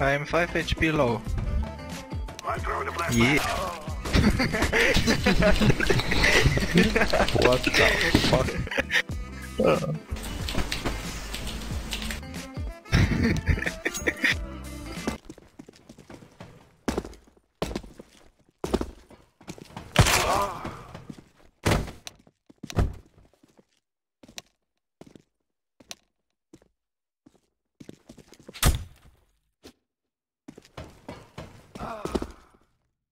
I'm 5 HP low. I'm throwing a flashbang. Yeah. What the fuck?